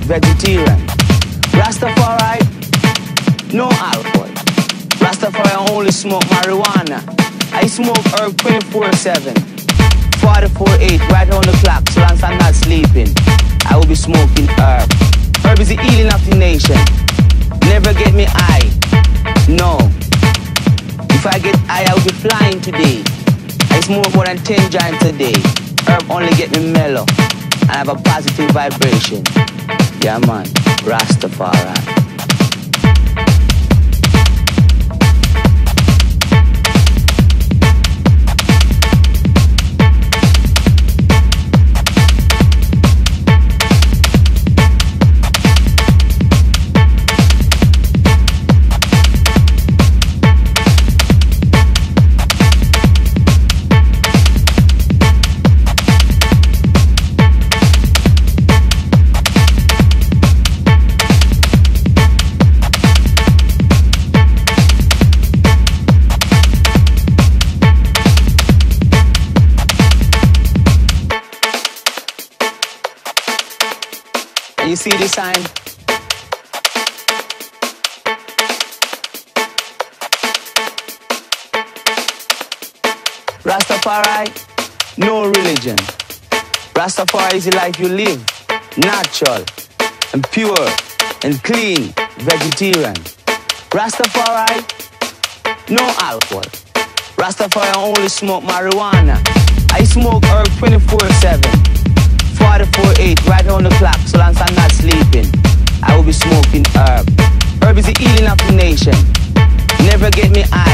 vegetarian. Rastafari, no alcohol. Rastafari only smoke marijuana. I smoke herb 24/7. 44/8, right on the clock, so long as I'm not sleeping, I will be smoking herb. Herb is the healing of the nation. Never get me high, no. If I get high, I will be flying today. I smoke more than 10 joints a day. Herb only get me mellow, and I have a positive vibration. Yeah man, Rastafari. You see the sign? Rastafari, no religion. Rastafari is the life you live, natural and pure and clean, vegetarian. Rastafari, no alcohol. Rastafari only smoke marijuana. I smoke herb 24/7. 44/8, right on the clock, so long as I'm not sleeping, I will be smoking herb. Herb is the healing of the nation. Never get me high.